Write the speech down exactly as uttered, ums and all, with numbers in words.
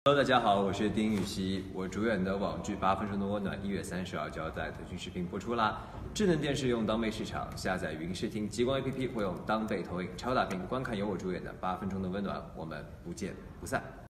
Hello，大家好，我是丁禹兮，我主演的网剧《八分钟的温暖》一月三十号就要在腾讯视频播出啦。智能电视用当被市场，下载云视听极光 A P P 会用当被投影超大屏观看由我主演的《八分钟的温暖》，我们不见不散。